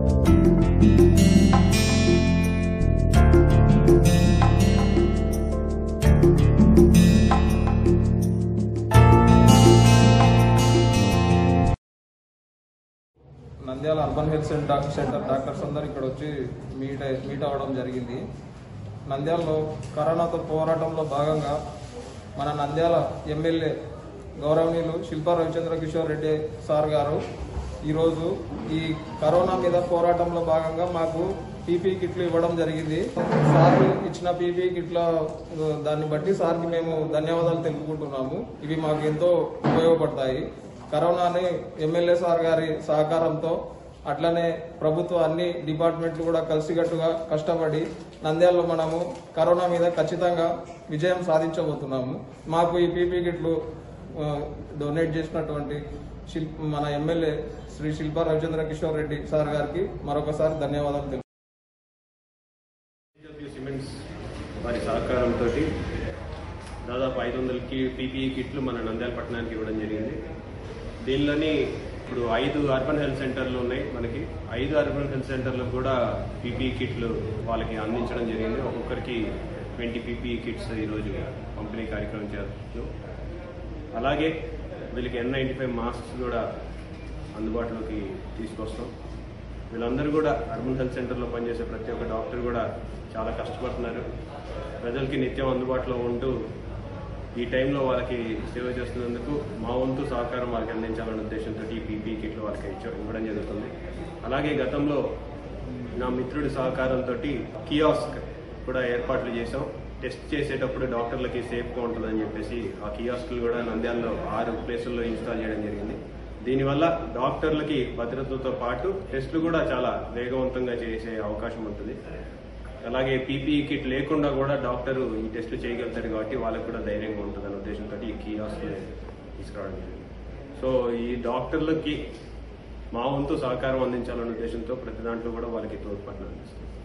Nandyal urban health centre doctors అందరూ ఇక్కడ వచ్చి మీట్ అవ్వడం జరిగింది. నంద్యాలలో కరోనాతో పోరాటంలో భాగంగా మన నంద్యాల ఎమ్మెల్యే గౌరవనీయులు శిల్పా రవిచంద్ర కిషోర్ రెడ్డి సార్ గారు ఈరోజు ఈ కరోనా మీద పోరాటంలో భాగంగా మాకు పీపీ కిట్లు ఇవ్వడం జరిగింది. సార్ ఇచ్చిన పీపీ కిట్ల దాన్ని బట్టి సార్కి మేము ధన్యవాదాలు తెలుపుకుంటున్నాము. ఇవి మాకు ఎంతో ఉపయోగపడతాయి. కరోనాని ఎమ్మెల్యే సార్ గారి సహకారంతో అట్లనే ప్రభుత్వ అన్ని డిపార్ట్మెంట్లు కూడా కలిసికట్టుగా కష్టపడి నంద్యాలలో మనము కరోనా మీద ఖచ్చితంగా విజయం సాధించబోతున్నాము. మాకు ఈ పీపీ కిట్లు డొనేట్ చేసినటువంటి మన ఎమ్మెల్యే శ్రీ శిల్పా రవిచంద్ర కిషోర్ రెడ్డి సార్ గారికి మరొకసారి ధన్యవాదాలు తెలుపు. సిమెంట్స్ వారి సహకారంతో దాదాపు 500 పీపీఈ కిట్లు మన నంద్యాల పట్టణానికి ఇవ్వడం జరిగింది. దీనిలోని ఇప్పుడు 5 అర్బన్ హెల్త్ సెంటర్లు ఉన్నాయి. మనకి 5 అర్బన్ హెల్త్ సెంటర్లకు కూడా పీపీఈ కిట్లు వాళ్ళకి అందించడం జరిగింది. ఒక్కొక్కరికి 20 పీపీఈ కిట్స్ ఈరోజు పంపిణీ కార్యక్రమం చేస్తున్నాం. అలాగే వీళ్ళకి N95 మాస్క్స్ కూడా అందుబాటులోకి తీసుకొస్తాం. వీళ్ళందరూ కూడా అర్బన్ హెల్త్ సెంటర్లో పనిచేసే ప్రతి ఒక్క డాక్టర్ కూడా చాలా కష్టపడుతున్నారు. ప్రజలకి నిత్యం అందుబాటులో ఉంటూ ఈ టైంలో వాళ్ళకి సేవ చేస్తున్నందుకు మా వంతు సహకారం వాళ్ళకి అందించాలనే ఉద్దేశంతో ఈ పీపీఈ కిట్లు వాళ్ళకి ఇవ్వడం జరుగుతుంది. అలాగే గతంలో నా మిత్రుడి సహకారంతో కియాస్క్ కూడా ఏర్పాట్లు చేసాం. టెస్ట్ చేసేటప్పుడు డాక్టర్లకి సేఫ్గా ఉంటుందని చెప్పేసి ఆ కియాస్క్లు కూడా నంద్యాలలో 6 ప్లేసుల్లో ఇన్స్టాల్ చేయడం జరిగింది. దీనివల్ల డాక్టర్లకి భద్రతతో పాటు టెస్టులు కూడా చాలా వేగవంతంగా చేసే అవకాశం ఉంటుంది. అలాగే పీపీఈ కిట్ లేకుండా కూడా డాక్టరు ఈ టెస్టులు చేయగలుగుతారు కాబట్టి వాళ్ళకు కూడా ధైర్యంగా ఉంటుంది అనే ఉద్దేశంతో ఈ కియాస్క్లు తీసుకురావడం జరిగింది. సో ఈ డాక్టర్లకి మా వంతు సహకారం అందించాలనే ఉద్దేశంతో ప్రతి దాంట్లో కూడా వాళ్ళకి తోడ్పాటును అందిస్తాం.